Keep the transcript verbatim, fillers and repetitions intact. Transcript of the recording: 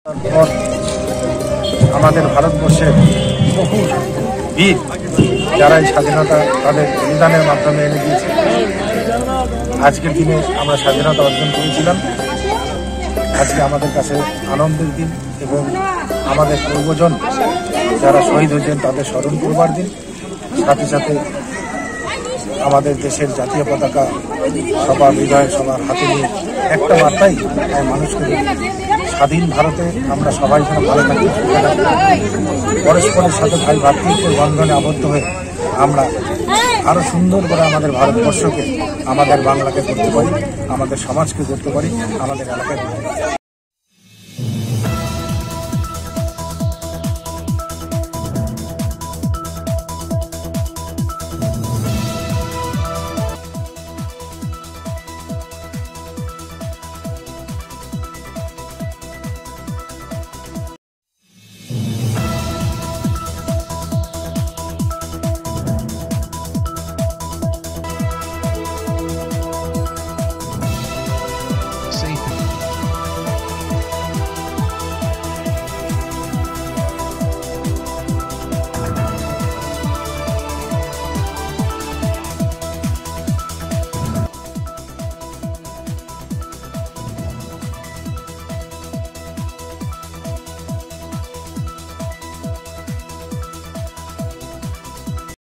তারপর আমাদের ভারতবর্ষের বহু বীর যারা এই স্বাধীনতা তাদের বলিদানের মাধ্যমে এনে দিয়েছে। আজকের দিনে আমরা স্বাধীনতা অর্জন করেছিলাম। আজকে আমাদের কাছে আনন্দের দিন এবং আমাদের পূর্বজন যারা শহীদ হয়েছেন তাদের স্মরণ করবার দিন। সাথে সাথে আমাদের দেশের জাতীয় পতাকা সবার হৃদয়ে সবার হাতে নিয়ে একটা বার্তাই মানুষকে স্বাধীন ভারতে আমরা সবাই যেন ভালো থাকি, পরস্পরের সাথে ভাই ভাতৃত্বের বন্ধনে আবদ্ধ হয়ে আমরা আরো সুন্দর করে আমাদের ভারতবর্ষকে, আমাদের বাংলাকে করতে পারি, আমাদের সমাজকে করতে পারি, আমাদের এলাকায়।